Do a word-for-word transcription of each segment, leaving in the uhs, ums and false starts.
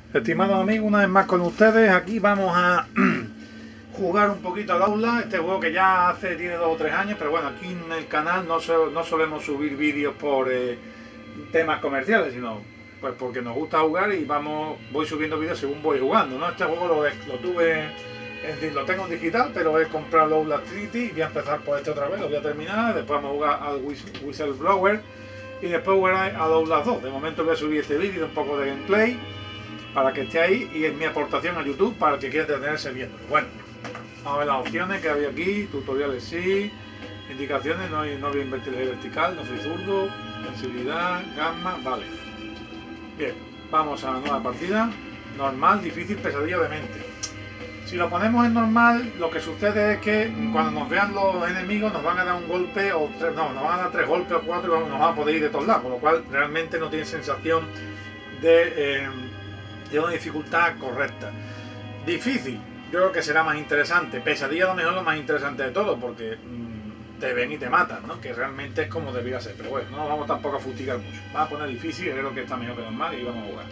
Estimados amigos, una vez más con ustedes, aquí vamos a jugar un poquito al Outlast, este juego que ya hace, tiene dos o tres años, pero bueno, aquí en el canal no, so, no solemos subir vídeos por eh, temas comerciales, sino pues porque nos gusta jugar y vamos, voy subiendo vídeos según voy jugando, ¿no? Este juego lo, lo tuve, en, lo tengo en digital, pero he comprado el Outlast Trinity y voy a empezar por este otra vez, lo voy a terminar, después vamos a jugar al Whistleblower y después jugar al Outlast dos. De momento voy a subir este vídeo, un poco de gameplay, para que esté ahí y es mi aportación a YouTube para el que quiera detenerse viendo. Bueno, vamos a ver las opciones que había aquí, tutoriales sí, indicaciones, no, hay, no voy a invertir el vertical, no soy zurdo, sensibilidad, gamma, vale. Bien, vamos a la nueva partida, normal, difícil, pesadilla de mente. Si lo ponemos en normal, lo que sucede es que cuando nos vean los enemigos nos van a dar un golpe o tres, no, nos van a dar tres golpes o cuatro y nos van a poder ir de todos lados, con lo cual realmente no tiene sensación de... Eh, de una dificultad correcta. Difícil, yo creo que será más interesante. Pesadilla a lo mejor lo más interesante de todo, porque mmm, te ven y te matan, ¿no? Que realmente es como debería ser, pero bueno, no nos vamos tampoco a fustigar mucho. Vamos a poner difícil, creo que está mejor que normal y vamos a jugar.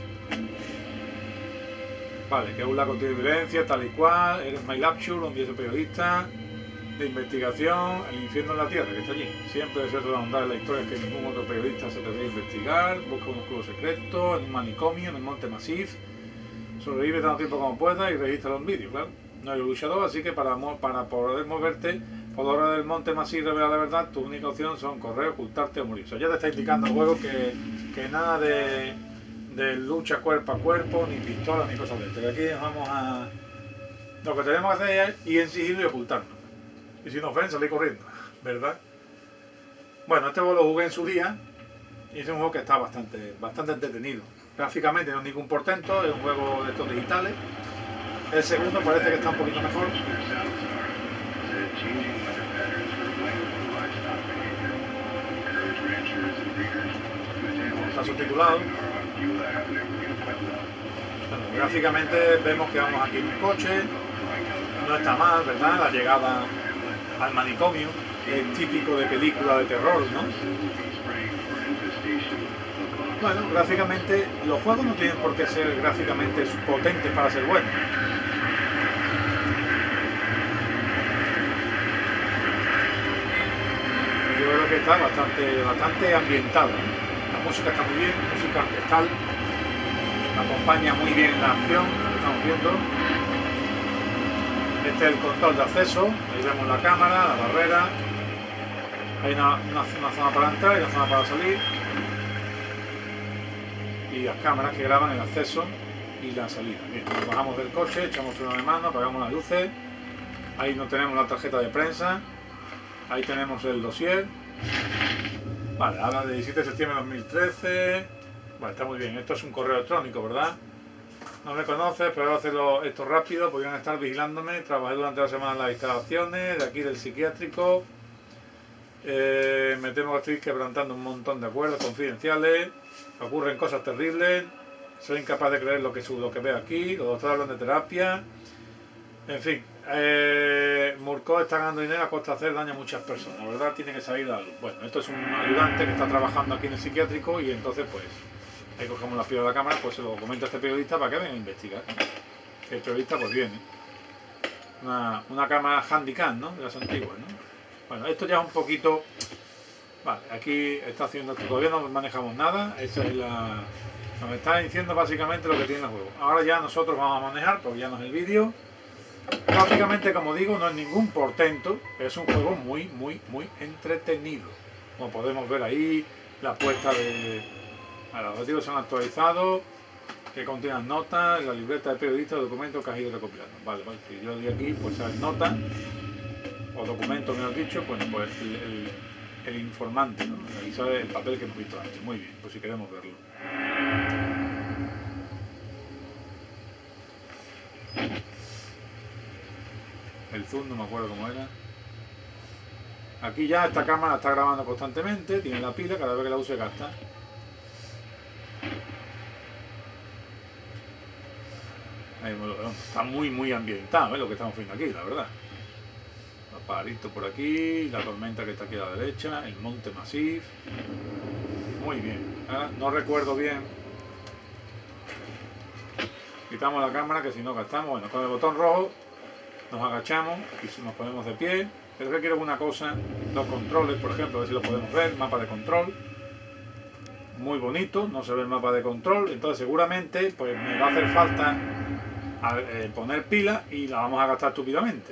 Vale, que es un lago de violencia, tal y cual, eres My Lapture, un viejo periodista de investigación, el infierno en la tierra, que está allí. Siempre deseo ahondar en la historia que ningún otro periodista se debe investigar, busca un oscuro secreto, en un manicomio, en el monte Massif, sobrevive tanto tiempo como pueda y registra un vídeo, claro. No hay luchador, así que para, para poder moverte por la hora del monte Massif revelar la verdad, tu única opción son correr, ocultarte o morir. O sea, ya te está indicando el juego que, que nada de, de lucha cuerpo a cuerpo, ni pistolas, ni cosas de esto. Aquí vamos a... Lo que tenemos que hacer es ir en sigilo y ocultarnos. Y si nos ven, salir corriendo, ¿verdad? Bueno, este juego lo jugué en su día y es un juego que está bastante, bastante entretenido. Gráficamente no es ningún portento, es un juego de estos digitales. El segundo parece que está un poquito mejor. Está subtitulado. Bueno, gráficamente vemos que vamos aquí en un coche. No está mal, ¿verdad? La llegada al manicomio, es típico de película de terror, ¿no? Bueno, gráficamente, los juegos no tienen por qué ser gráficamente potentes para ser buenos. Yo creo que está bastante, bastante ambientado, ¿no? La música está muy bien, música orquestal, acompaña muy bien la acción que estamos viendo. Este es el control de acceso, ahí vemos la cámara, la barrera, hay una, una, una zona para entrar y una zona para salir, y las cámaras que graban el acceso y la salida. Bien, nos bajamos del coche, echamos freno de mano, apagamos las luces, ahí no tenemos la tarjeta de prensa, ahí tenemos el dossier, vale, habla de diecisiete de septiembre de dos mil trece, vale, está muy bien, esto es un correo electrónico, ¿verdad? No me conoces, pero voy a hacerlo esto rápido, podrían estar vigilándome. Trabajé durante la semana en las instalaciones de aquí del psiquiátrico. Eh, me temo que estoy quebrantando un montón de acuerdos confidenciales. Ocurren cosas terribles. Soy incapaz de creer lo que, lo que veo aquí. Los doctores hablan de terapia. En fin, eh, Murkoff está ganando dinero a costa de hacer daño a muchas personas. La verdad tiene que salir a la luz. Bueno, esto es un ayudante que está trabajando aquí en el psiquiátrico y entonces pues... Ahí cogemos la piedra de la cámara, pues se lo comento a este periodista para que venga a investigar. El periodista pues viene. Una, una cámara handicam, ¿no? De las antiguas, ¿no? Bueno, esto ya es un poquito... Vale, aquí está haciendo esto, todavía no manejamos nada. Esta es la... Nos está diciendo básicamente lo que tiene el juego. Ahora ya nosotros vamos a manejar, porque ya no es el vídeo. Básicamente, como digo, no es ningún portento. Es un juego muy, muy, muy entretenido. Como podemos ver ahí, la puesta de... Los objetivos se han actualizado, que contienen notas, la libreta de periodista, documentos que has ido recopilando. Vale, vale, si yo di aquí, pues salen notas, o documentos, mejor dicho, pues, pues el, el, el informante, ¿no? Ahí sale el papel que hemos visto antes. Muy bien, pues si queremos verlo. El zoom no me acuerdo cómo era. Aquí ya esta cámara está grabando constantemente, tiene la pila, cada vez que la use gasta. Está muy muy ambientado, ¿eh? Lo que estamos viendo aquí, la verdad. Los pajaritos por aquí, la tormenta que está aquí a la derecha, el monte Massif. Muy bien. ¿eh? No recuerdo bien Quitamos la cámara, que si no gastamos. Bueno, con el botón rojo nos agachamos y nos ponemos de pie. Pero que quiero una cosa, los controles, por ejemplo, a ver si lo podemos ver, mapa de control. Muy bonito, no se ve el mapa de control, entonces seguramente pues me va a hacer falta a, eh, poner pila y la vamos a gastar estúpidamente.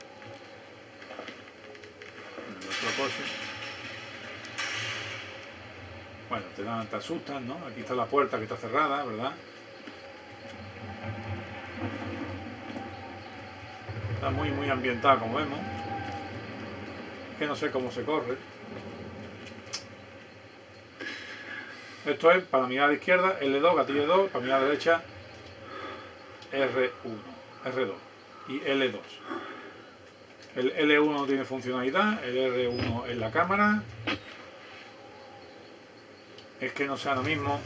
El otro coche. Bueno, te, dan, te asustan, ¿no? Aquí está la puerta que está cerrada, ¿verdad? Está muy, muy ambientada, como vemos. Es que no sé cómo se corre. Esto es para mirar a la izquierda, L dos, gatillo dos, para mirar a la derecha, R uno, R dos y L dos. El L uno no tiene funcionalidad, el R uno es la cámara. Es que no sea lo mismo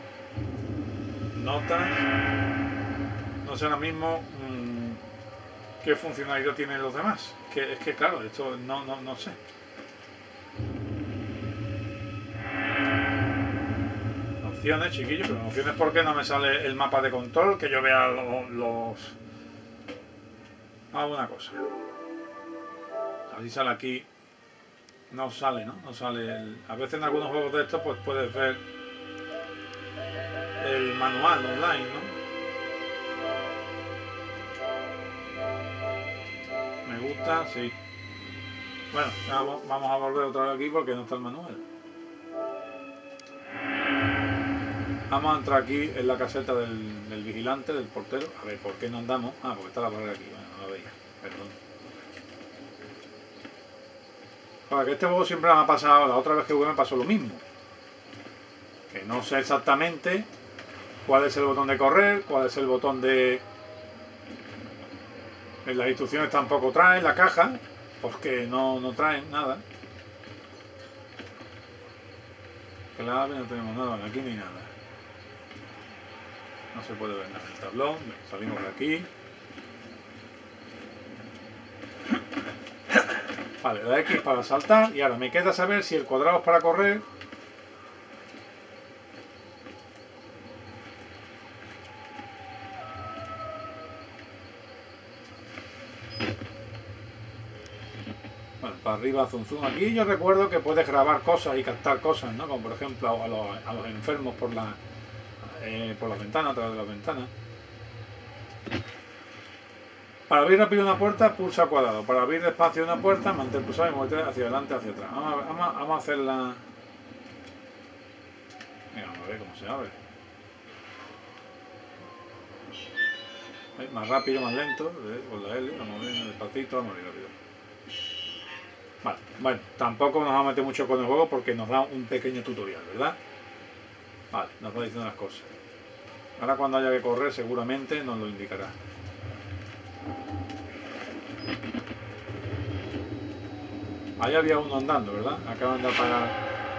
notas, no sea lo mismo mmm, qué funcionalidad tienen los demás. Que, es que claro, esto no, no, no sé. Opciones, chiquillos, pero opciones porque no me sale el mapa de control, que yo vea los... los... Hago una cosa. A ver si sale aquí. No sale, ¿no? No sale el... A veces en algunos juegos de estos pues puedes ver el manual online, ¿no? Me gusta, sí. Bueno, vamos, vamos a volver otra vez aquí porque no está el manual. Vamos a entrar aquí en la caseta del, del vigilante, del portero. A ver, ¿por qué no andamos? Ah, porque está la barrera aquí. Bueno, no la veía. Perdón. Para que este juego siempre me ha pasado, la otra vez que jugué me pasó lo mismo. Que no sé exactamente cuál es el botón de correr, cuál es el botón de... En las instrucciones tampoco traen la caja, porque no, no traen nada. Clave, no tenemos nada, aquí ni nada. No se puede ver nada en el tablón. Salimos de aquí. Vale, la X para saltar. Y ahora me queda saber si el cuadrado es para correr. Bueno, para arriba zoom zoom. Aquí yo recuerdo que puedes grabar cosas y captar cosas, ¿no? Como por ejemplo a los, a los enfermos por la... Eh, por las ventanas, a través de las ventanas. Para abrir rápido una puerta, pulsa cuadrado. Para abrir despacio una puerta, mantén pulsado y muévete hacia adelante, hacia atrás. Vamos a, ver, vamos, a, vamos a hacer la... Mira, vamos a ver cómo se abre. ¿Eh? Más rápido, más lento. ¿Eh? Con la L, vamos a ver despacito, vamos a ver rápido. Vale, bueno, tampoco nos vamos a meter mucho con el juego porque nos da un pequeño tutorial, ¿verdad? Vale, nos va diciendo las cosas. Ahora cuando haya que correr seguramente nos lo indicará. Ahí había uno andando, ¿verdad? Acaban de apagar.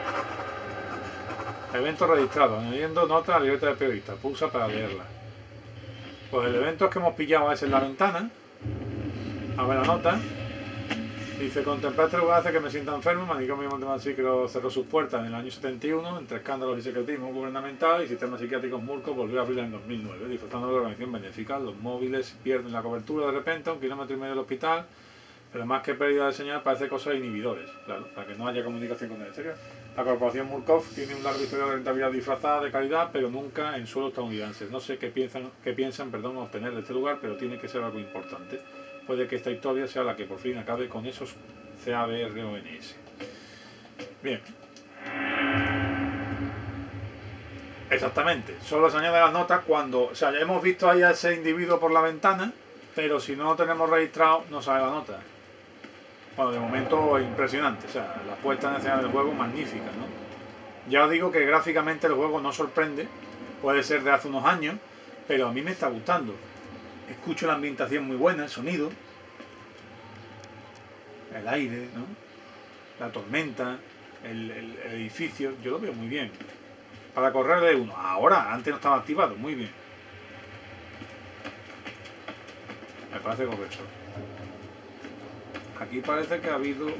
Evento registrado, añadiendo nota a la libreta de periodista. Pulsa para leerla. Pues el evento que hemos pillado es en la ventana. A ver la nota. Dice, contemplar este lugar hace que me sienta enfermo. Manicomio Montemarcicro cerró sus puertas en el año setenta y uno, entre escándalos y secretismo gubernamental, y sistemas psiquiátricos Murco volvió a abrirla en dos mil nueve, disfrutando de la organización benéfica. Los móviles pierden la cobertura de repente a un kilómetro y medio del hospital, pero más que pérdida de señal parece cosa de inhibidores, claro, para que no haya comunicación con el exterior. La corporación Murkov tiene un largo historial de rentabilidad disfrazada de calidad, pero nunca en suelo estadounidense. No sé qué piensan, qué piensan perdón, obtener de este lugar, pero tiene que ser algo importante. Puede que esta historia sea la que por fin acabe con esos C A B R O N S. Bien. Exactamente. Solo se añade las notas cuando... O sea, ya hemos visto ahí a ese individuo por la ventana, pero si no lo tenemos registrado, no sale la nota. Bueno, de momento es impresionante. O sea, la puesta en escena del juego magnífica, ¿no? Ya os digo que gráficamente el juego no sorprende. Puede ser de hace unos años, pero a mí me está gustando. Escucho la ambientación muy buena, el sonido, el aire, ¿no? La tormenta, el, el, el edificio, yo lo veo muy bien. Para correr de uno, ahora, antes no estaba activado, muy bien. Me parece correcto. Aquí parece que ha habido...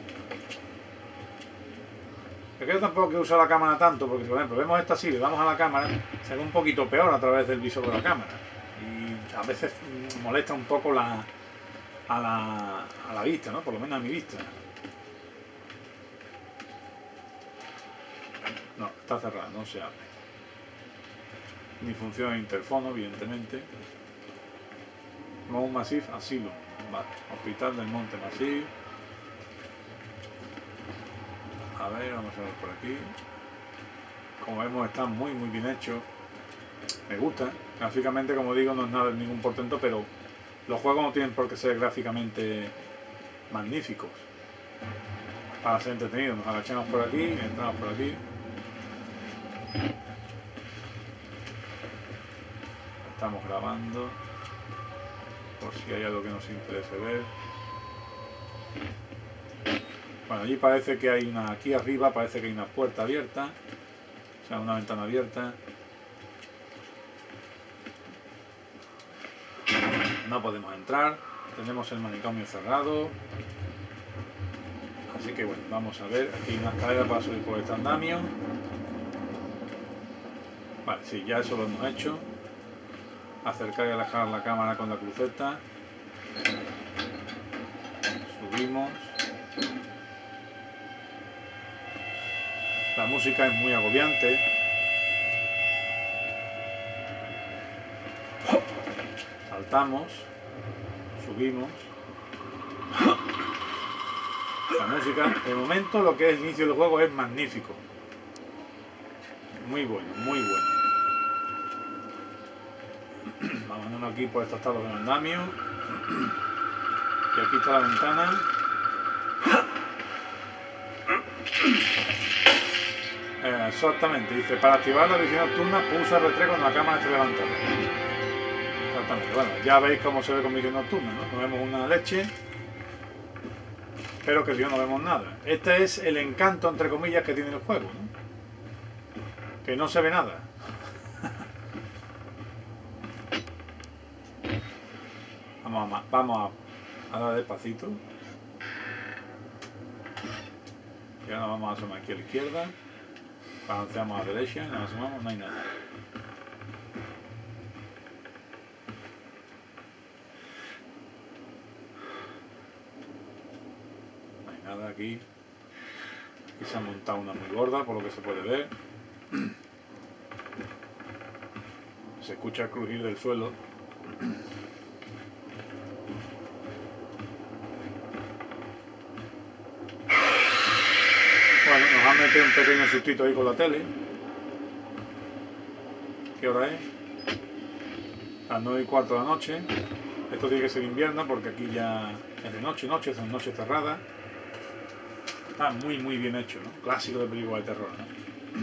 Es que yo tampoco quiero usar la cámara tanto, porque por ejemplo, vemos esta así, le damos a la cámara, se ve un poquito peor a través del visor de la cámara. y a veces molesta un poco la, a, la, a la vista, ¿no? Por lo menos a mi vista. No, está cerrada, no se abre. Ni funciona el interfono, evidentemente. Mount Massif Asylum, vale. Hospital del Monte Massif. A ver, vamos a ver por aquí. Como vemos, está muy muy bien hecho. Me gusta. Gráficamente, como digo, no es nada de ningún portento, pero los juegos no tienen por qué ser gráficamente magníficos para ser entretenidos. Nos agachamos por aquí, entramos por aquí. Estamos grabando por si hay algo que nos interese ver. Bueno, allí parece que hay una, aquí arriba parece que hay una puerta abierta, o sea, una ventana abierta. No podemos entrar, tenemos el manicomio cerrado. Así que bueno, vamos a ver, aquí hay una escalera para subir por este andamio. Vale, sí, ya eso lo hemos hecho. Acercar y alejar la cámara con la cruceta. Subimos. La música es muy agobiante. Saltamos. Subimos. La música, de momento, lo que es el inicio del juego es magnífico. Muy bueno, muy bueno. Vámonos aquí por estos talos del andamio. Y aquí está la ventana. Eh, exactamente, dice, para activar la visión nocturna pulsa R tres cuando la cámara esté levantada. Exactamente, bueno, ya veis cómo se ve con visión nocturna, ¿no? No vemos una leche, pero que si no, no vemos nada. Este es el encanto, entre comillas, que tiene el juego, ¿no? Que no se ve nada. Vamos a, vamos a, a dar despacito. Y ahora vamos a asomar aquí a la izquierda. Balanceamos a la derecha, nos asomamos, no hay nada. No hay nada aquí. Aquí se ha montado una muy gorda, por lo que se puede ver. Se escucha el crujir del suelo. Bueno, nos han metido un pequeño sustito ahí con la tele. ¿Qué hora es? Las nueve y cuarto de la noche. Esto tiene que ser invierno porque aquí ya es de noche, noche, son noches cerradas. Está muy muy bien hecho, ¿no? Clásico de película de terror, ¿no?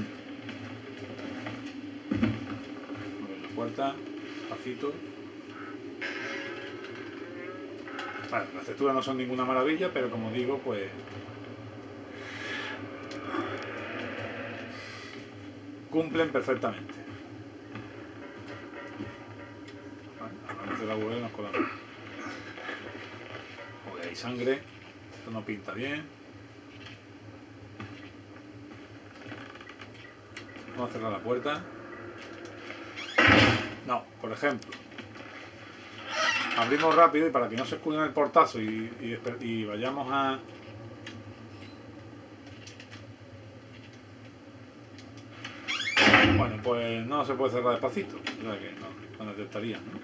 La puerta, despacito. Vale, las texturas no son ninguna maravilla, pero como digo, pues cumplen perfectamente. Vale, a la del agujero nos colamos. Porque hay sangre, esto no pinta bien. Vamos a cerrar la puerta. No, por ejemplo, abrimos rápido y para que no se escude en el portazo y, y, y vayamos a... Bueno, pues no se puede cerrar despacito, o sea que no, no detectarían, ¿no?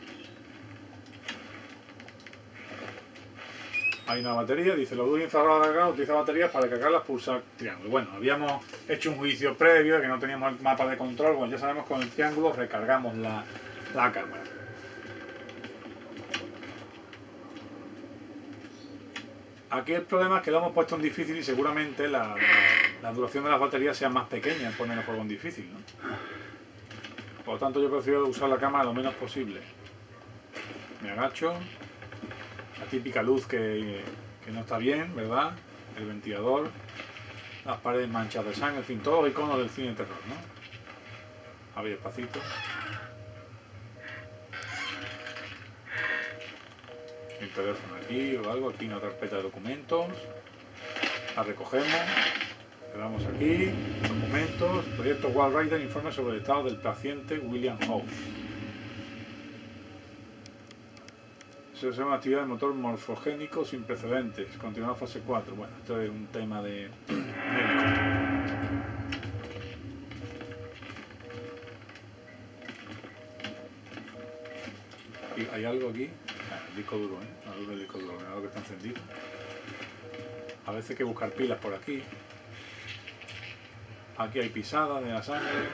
Hay una batería, dice, los luz infrarroja de acá utiliza baterías para cargarlas, pulsar triángulo. Bueno, habíamos hecho un juicio previo de que no teníamos el mapa de control, bueno, ya sabemos que con el triángulo recargamos la, la cámara. Aquí el problema es que lo hemos puesto en difícil y seguramente la, la, la duración de las baterías sea más pequeña en poner el juego en difícil, ¿no? Por lo tanto yo prefiero usar la cámara lo menos posible. Me agacho. La típica luz que, que no está bien, ¿verdad? El ventilador, las paredes manchas de sangre, en fin, todos los iconos del cine de terror, ¿no? A ver, despacito. Mi teléfono aquí o algo, aquí una carpeta de documentos. La recogemos, le damos aquí, documentos, proyecto Walrider, informe sobre el estado del paciente William Howe. Se llama actividad del motor morfogénico sin precedentes. Continuar fase cuatro. Bueno, esto es un tema de médico. ¿Y hay algo aquí? Ah, el disco duro, ¿eh? La luz del disco duro, mira lo que está encendido. A veces hay que buscar pilas por aquí. Aquí hay pisadas de la sangre.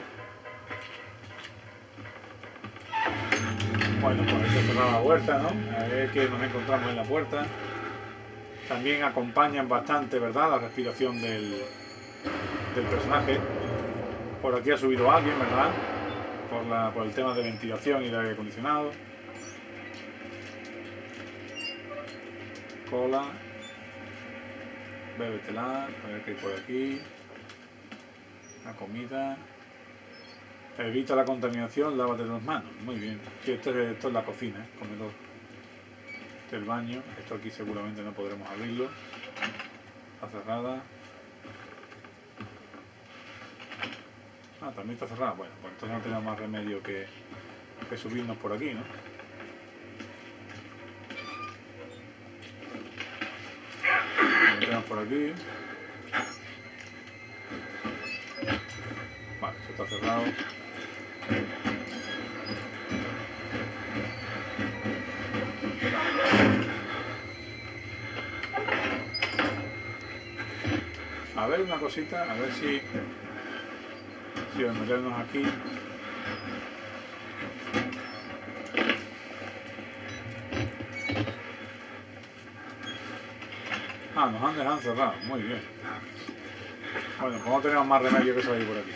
Bueno, pues hay que cerrar la puerta, ¿no? A ver qué nos encontramos en la puerta. También acompañan bastante, ¿verdad?, la respiración del, del personaje. Por aquí ha subido alguien, ¿verdad? Por, la, por el tema de ventilación y de aire acondicionado. Cola. Bébetela. A ver qué hay por aquí. La comida. Evita la contaminación, lávate las manos. Muy bien. Sí, esto es, esto es la cocina, ¿eh? Comedor. Este es el baño. Esto aquí seguramente no podremos abrirlo. Está cerrada. Ah, también está cerrada. Bueno, pues entonces no tenemos más remedio que, que subirnos por aquí, ¿no? Nos metemos por aquí. Vale, esto está cerrado. A ver una cosita, a ver si si al meternos aquí. Ah, nos han dejado encerrados, muy bien. Bueno, pues no tenemos más remedio que salir por aquí.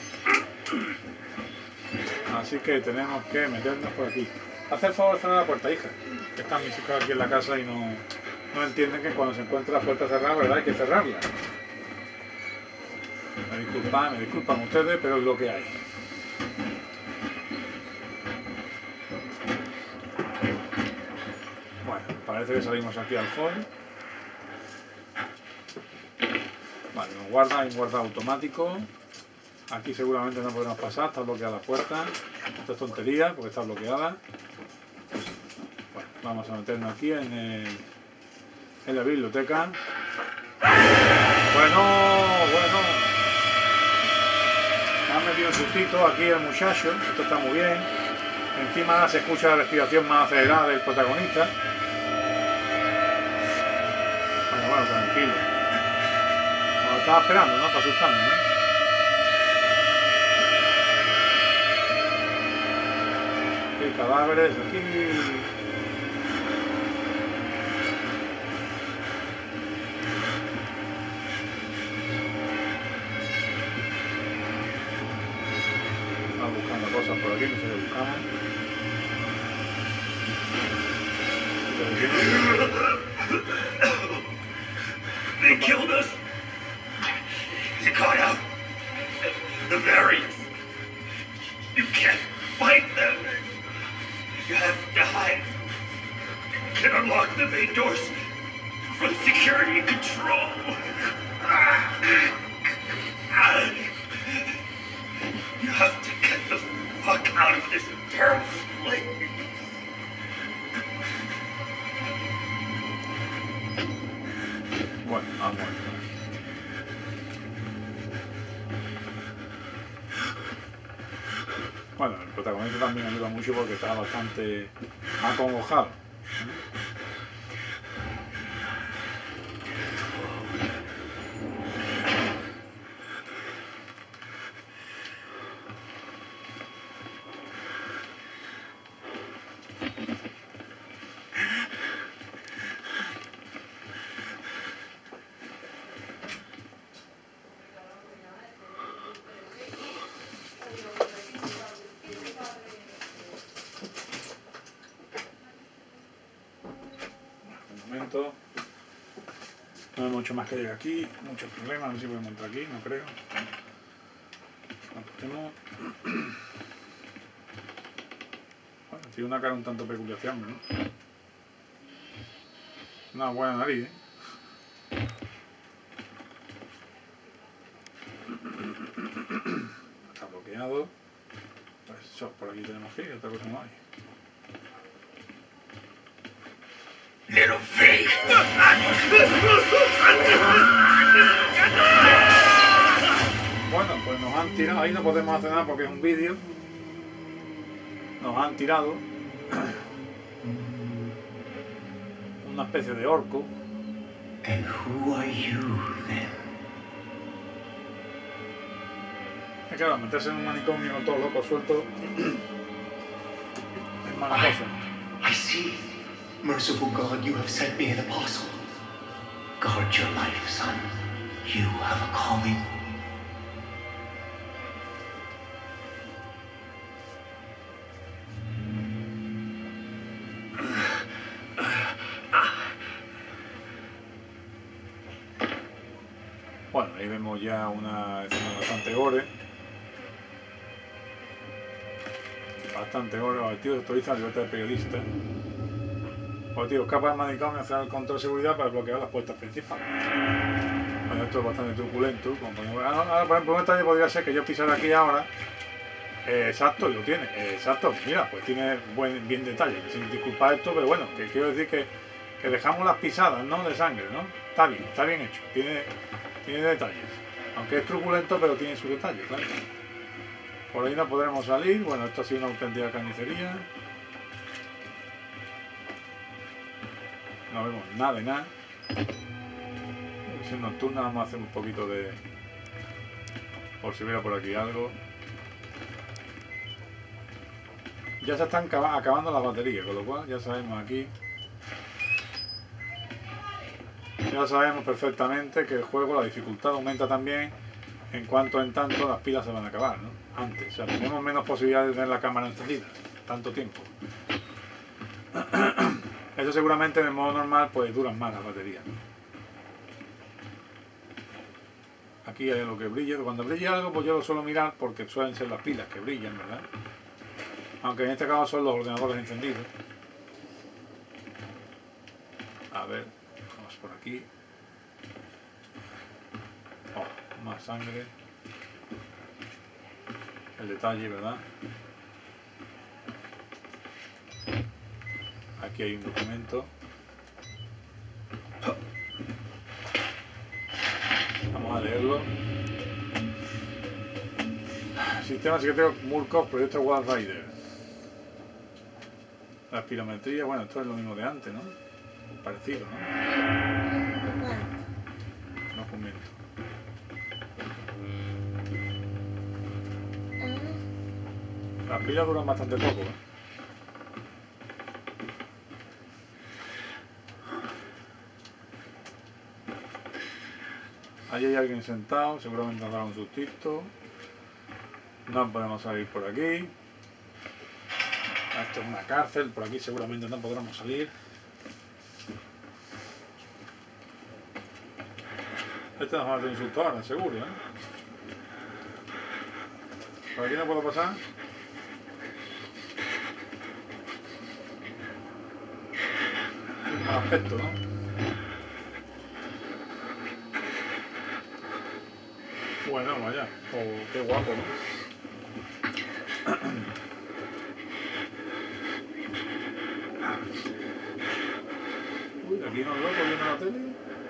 Así que tenemos que meternos por aquí. Haz el favor de cerrar la puerta, hija. Que están mis hijos aquí en la casa y no, no entienden que cuando se encuentra la puerta cerrada, ¿verdad?, hay que cerrarla. Me disculpan, me disculpan ustedes, pero es lo que hay. Bueno, parece que salimos aquí al hall. Vale, nos guarda, hay un guarda automático. Aquí seguramente no podemos pasar, está bloqueada la puerta. Esto es tontería porque está bloqueada. Bueno, vamos a meternos aquí en, el, en la biblioteca. Bueno, bueno. Me han metido un sustito aquí el muchacho. Esto está muy bien. Encima se escucha la respiración más acelerada del protagonista. Bueno, bueno, tranquilo. Nos estaba esperando, ¿no?, para asustarnos, ¿no? Hay cadáveres aquí. Estamos buscando cosas por aquí, no sé qué buscamos. They killed us. You got out. The variants. You can't fight them. You have to hide. You can unlock the main doors from security control. You have to get the fuck out of this terrible place. Bueno, vamos. Bueno, el protagonista también ayuda mucho porque está bastante acongojado. No hay mucho más que llegar aquí, muchos problemas, no sé si podemos entrar aquí, no creo. Tenemos... Bueno, tiene una cara un tanto peculiar, ¿no? Una buena nariz, ¿eh? Está bloqueado. Pues eso, por aquí tenemos que ir, otra cosa no hay. Bueno, pues nos han tirado, ahí no podemos hacer nada porque es un vídeo. Nos han tirado una especie de orco. And who are you then? Es claro, meterse en un manicomio con todo loco suelto es mala cosa. I see. Merciful God, you have sent me an apostle. Guard your life, son. You have a calling. Bueno, ahí vemos ya una escena bastante gore. Bastante gore. El objetivo es actualizar la libertad de periodista. El objetivo escapa del manicomio, hacer el control de seguridad para bloquear las puertas principales. Bueno, esto es bastante truculento. Como podemos... Ahora, por ejemplo, un detalle podría ser que yo pisara aquí ahora. Eh, exacto, y lo tiene. Eh, exacto, mira, pues tiene buen, bien detalle. Sin disculpar esto, pero bueno, que quiero decir que, que dejamos las pisadas, ¿no? De sangre, ¿no? Está bien, está bien hecho. Tiene, tiene detalles. Aunque es truculento, pero tiene sus detalles, claro. Por ahí no podremos salir. Bueno, esto ha sido una auténtica carnicería. No vemos nada de nada. Visión nocturna, vamos a hacer un poquito de... Por si hubiera por aquí algo. Ya se están acabando las baterías, con lo cual ya sabemos aquí. Ya sabemos perfectamente que el juego, la dificultad aumenta también en cuanto en tanto las pilas se van a acabar, ¿no? Antes, o sea, tenemos menos posibilidades de tener la cámara encendida, tanto tiempo. Eso seguramente en el modo normal pues duran más las baterías, ¿no? Aquí hay lo que brilla, cuando brilla algo pues yo lo suelo mirar porque suelen ser las pilas que brillan, ¿verdad? Aunque en este caso son los ordenadores encendidos. A ver, vamos por aquí. Oh, más sangre. El detalle, ¿verdad? Aquí hay un documento. Vamos a leerlo. Sistema secreto Murkoff, proyecto Wild Rider. La espirometría, bueno, esto es lo mismo de antes, ¿no? Parecido, ¿no? Documento. Las pilas duran bastante poco, ¿eh? Ahí hay alguien sentado, seguramente nos dará un sustito. No podemos salir por aquí. Esto es una cárcel, por aquí seguramente no podremos salir. Este nos va a dar un susto ahora, seguro, ¿eh? ¿Por aquí no puedo pasar? Un mal aspecto, ¿no? Bueno, vaya, oh, qué guapo, ¿no? Uy, aquí no loco viendo la tele.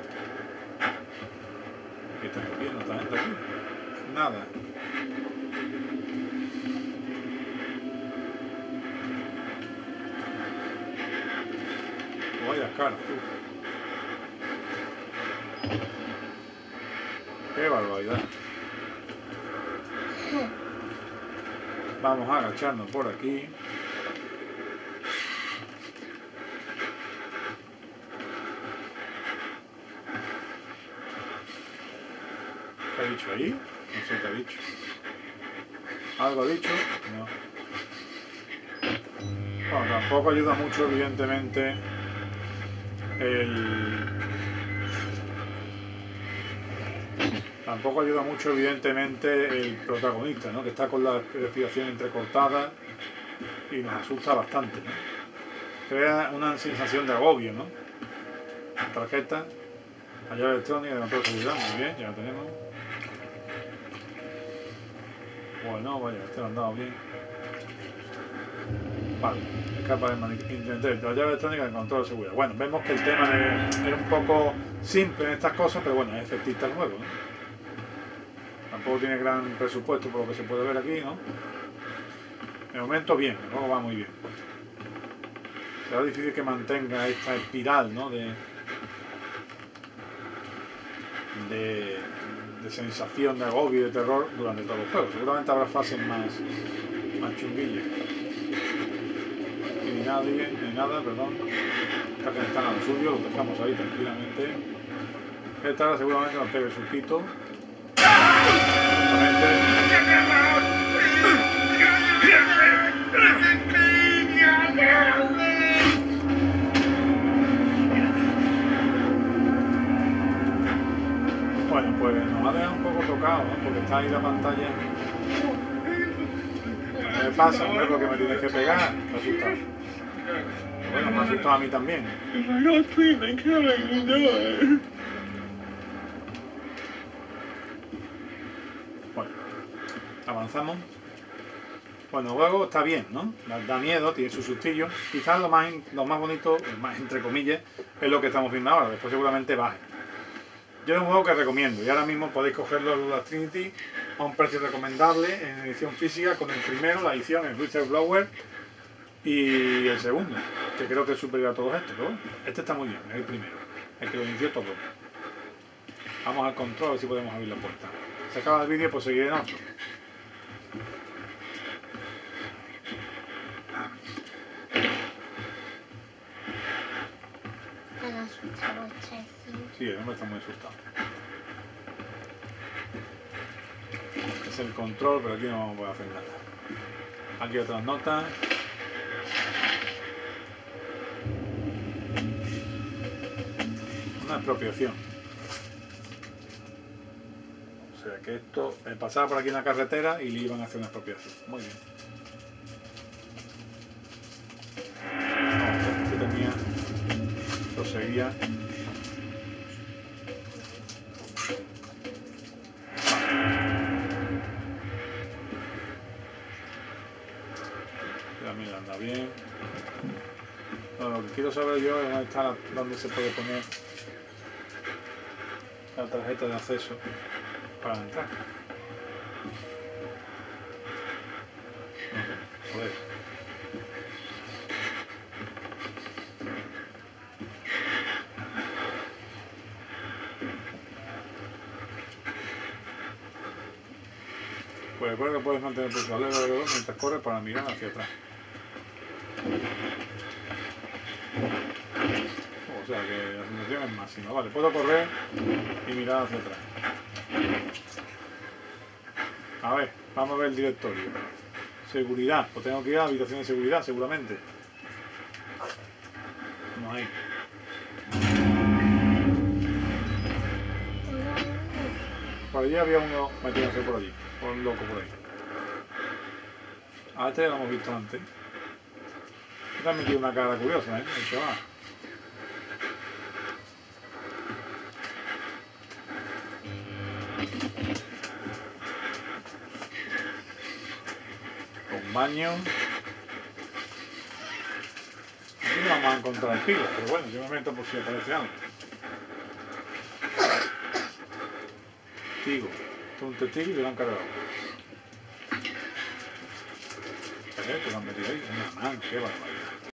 ¿Qué está viendo esta gente aquí? Nada. Vaya cara, tú. Qué barbaridad. Vamos a agacharnos por aquí. ¿Qué ha dicho ahí? No sé qué ha dicho. ¿Algo ha dicho? No. Bueno, tampoco ayuda mucho, evidentemente, el... Tampoco ayuda mucho, evidentemente, el protagonista, ¿no? Que está con la respiración entrecortada y nos asusta bastante, ¿no? Crea una sensación de agobio, ¿no? Tarjeta, la llave electrónica de control de seguridad, muy bien, ya la tenemos. Bueno, vaya, este lo han dado bien. Vale, escapa de Internet, la llave electrónica de control de seguridad. Bueno, vemos que el tema de, es un poco simple en estas cosas, pero bueno, es efectista el juego, ¿no? Tampoco tiene gran presupuesto por lo que se puede ver aquí, ¿no? De momento bien, el juego va muy bien. Será difícil que mantenga esta espiral, ¿no? De, de, de sensación de agobio y de terror durante todo el juego. Seguramente habrá fases más, más chunguillas. Y ni nadie, ni nada, perdón. Esta gente está a lo suyo, lo dejamos ahí tranquilamente. Esta ahora seguramente nos pegue su pito. Bueno, pues nos ha dejado un poco tocado, ¿no? Porque está ahí la pantalla. ¿Qué me pasa, hombre? Porque me tienes que pegar. Me ha asustado. Bueno, me ha asustado a mí también. Bueno, avanzamos. Bueno, luego está bien, ¿no? Da miedo, tiene sus sustillos. Quizás lo más, lo más bonito, más entre comillas, es lo que estamos viendo ahora. Después seguramente baje. Yo es un juego que recomiendo y ahora mismo podéis cogerlo en la Trinity a un precio recomendable en edición física con el primero, la edición, el Whistleblower y el segundo, que creo que es superior a todos estos, pero bueno, este está muy bien, es el primero, el que lo inició todo. Vamos al control a ver si podemos abrir la puerta. Se acaba el vídeo, pues seguiré en otro. Sí, el hombre está muy asustado. Es el control, pero aquí no vamos a poder hacer nada. Aquí otras notas. Una expropiación. O sea que esto eh, pasaba por aquí en la carretera y le iban a hacer una expropiación. Muy bien. No, este tenía, lo seguía. También anda bien. Bueno, lo que quiero saber yo es dónde está, dónde se puede poner la tarjeta de acceso para entrar. Joder. Pues recuerda que puedes mantener tu tablero alrededor mientras corres para mirar hacia atrás. O sea que la sensación es máxima. Vale, puedo correr y mirar hacia atrás. A ver, vamos a ver el directorio. Seguridad, pues tengo que ir a la habitación de seguridad seguramente. Vamos ahí. Por allí había uno metiéndose por allí. Un loco por ahí. A este ya lo hemos visto antes. Este también tiene una cara curiosa, ¿eh? El chaval. Un baño. Aquí no vamos a encontrar el pico, pero bueno, yo me meto por si aparece algo. Tigo. Esto es un testigo y lo han cargado. ¿Qué lo han metido ahí? Una mano, qué barbaridad.